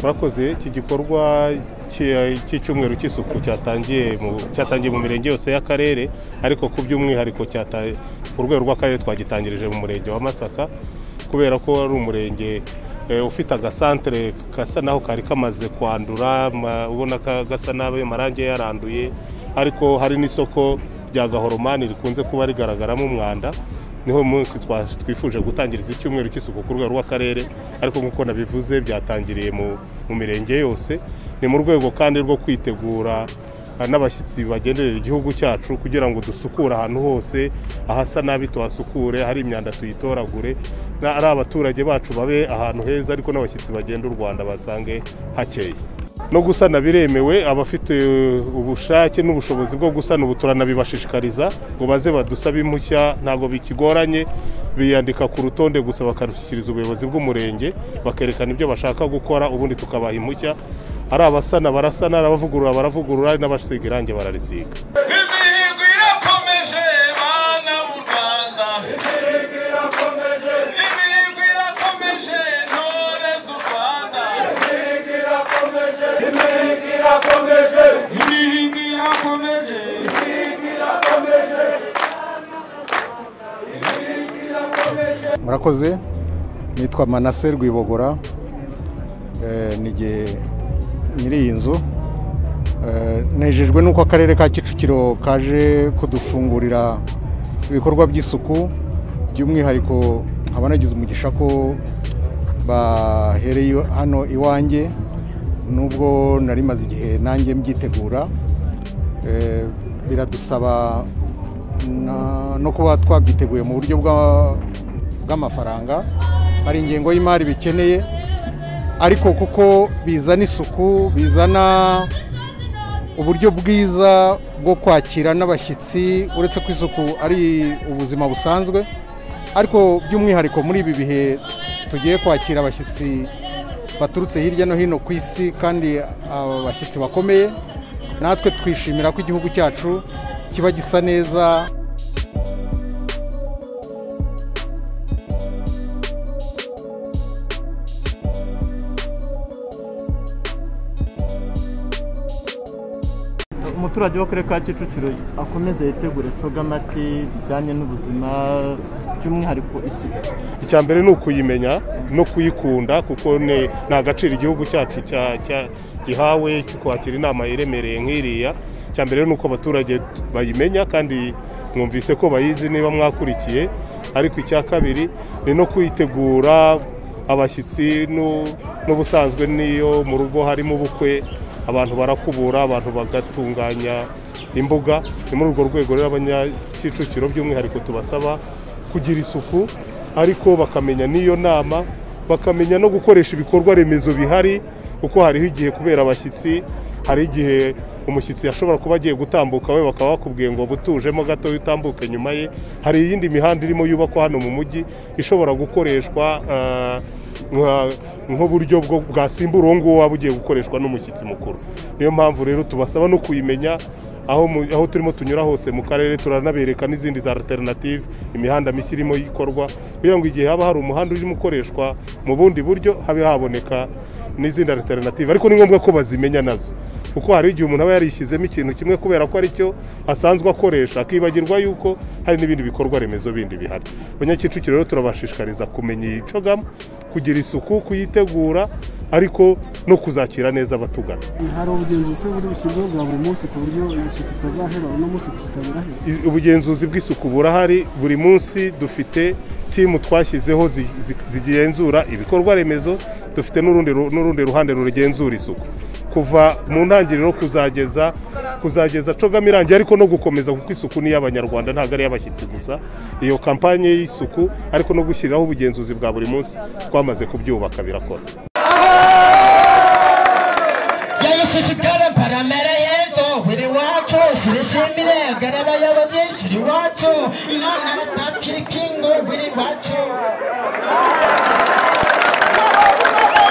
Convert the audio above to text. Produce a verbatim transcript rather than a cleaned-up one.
murakoze. Iki gikorwa cy'icyumweru cy'isuku cyatangiye mu cyatangiye mu mirenge yose y'akarere, ariko ku by'umwihariko cyataye ku rwego rw'akarere twagitangirije mu murenge wa Masaka, kubera ko ari umurenge ufite agasantere gasa naho kari kamaze kwandura, ubona gasa nabi, amarangi yaranduye, ariko hari n'isoko rya Gahoromani rikunze kuba rigaragaramo umwanda. Niho munsi twifuje gutangiriza icyumweru cy'isuku ku rwego rw'akarere, ariko nk'uko nabivuze byatangiriye mu mirenge yose. Ni mu rwego kandi rwo kwitegura n'abashyitsi bagenderera igihugu cyacu, kugira ngo dusukure ahantu hose, ahasa nabi tuhasukure, hari imyanda tuyitoragure, ari abaturage bacu babe ahantu heza, ariko n'abashyitsi bagenda u Rwanda basange hakeye. No gusana biremewe, abafite ubushake n'ubushobozi bwo gusana ubu turanabibashishikariza ngo baze badusabe impushya, ntago bikigoranye, biyandika ku rutonde gusa bakarushyikiriza ubuyobozi bw'umurenge, bakerekana ibyo bashaka gukora, ubundi tukabaha impushya. Ari abasana barasana, abavugurura baravugurura, n'abasiga irangi bararisiga. Murakoze, nitwa Manase Rwibogora, nige nyiri iyi nzu. Nejejwe nuko akarere ka Kicukiro kaje kudufungurira ibikorwa by'isuku, by'umwihariko abanagize umugisha ko bahereye hano iwanjye, nubwo nari maze igihe nanjye mbyitegura. Biradusaba no kuba twabyiteguye mu buryo bw'amafaranga, hari ingengo y'imari bikeneye, ariko kuko bizana isuku, bizana uburyo bwiza bwo kwakira n'abashyitsi, uretse ko isuku ari ubuzima busanzwe, ariko by'umwihariko muri ibi bihe tugiye kwakira abashyitsi baturutse hirya no hino ku isi, kandi abashyitsi bakomeye, natwe twishimira ko igihugu cyacu kiba gisa neza. Umuturage w'akarere ka Kicukiro akomeze yitegure cogamati bijyanye n'ubuzima, by'umwihariko isuku. Icya mbere ni ukuyimenya no kuyikunda, kuko ni agaciro igihugu cyacu gihawe cyo kwakira inama iremereye nk'iriya. Icya mbere ni uko abaturage bayimenya, kandi mwumvise ko bayizi niba mwakurikiye. Ariko icya kabiri ni no kuyitegura abashyitsi, n'ubusanzwe niyo mu rugo harimo ubukwe, abantu barakubura, abantu bagatunganya imbuga. Ni muri urwo rwego rero Abanyakicukiro by'umwihariko tubasaba kugira isuku, ariko bakamenya n'iyo nama, bakamenya no gukoresha ibikorwa remezo bihari, kuko hariho igihe kubera abashyitsi, hari igihe umushyitsi yashobora kuba agiye gutambuka, we bakaba bakubwiye ngo butujemo gato utambuke nyuma ye. Hari iyindi mihanda irimo yubakwa hano mu mujyi ishobora gukoreshwa nk'uburyo bwasimbura uwo nguwo waba ugiye gukoreshwa n'umushyitsi mukuru. Niyo mpamvu rero tubasaba no kuyimenya, aho turimo tunyura hose mu karere turanabereka n'izindi za alternative, imihanda mishya irimo yikorwa, kugira ngo igihe haba hari umuhanda urimo ukoreshwa mu bundi buryo, habe haboneka n'izindi alternative. Ariko ni ngombwa ko bazimenya nazo, kuko hari igihe umuntu aba yarishyizemo ikintu kimwe kubera ko aricyo asanzwe akoresha, akibagirwa yuko hari n'ibindi bikorwa remezo bindi bihari. Abanyakicukiro rero turabashishikariza kumenya iyi cogama, kugira isuku, kuyitegura, ariko no kuzakira neza abatugana. Hari ubugenzuzi buri bushyirwaho bwa buri munsi ku buryo isuku itazahera uno munsi gusikabira he? Ubugenzuzi bw'isuku burahari buri munsi. Dufite timu twashyizeho zigenzura ibikorwa remezo, dufite n'urundi ruhande rugenzura isuku, kuva mu ntangiriro kuzageza kuzageza cogama irangiye, ariko no gukomeza, kuko isuku ni y'Abanyarwanda, ntabwo ari y'abashyitsi gusa. Iyo kampanye y'isuku, ariko no gushyiraho ubugenzuzi bwa buri munsi, twamaze kubyubaka birakora. Shiri wacu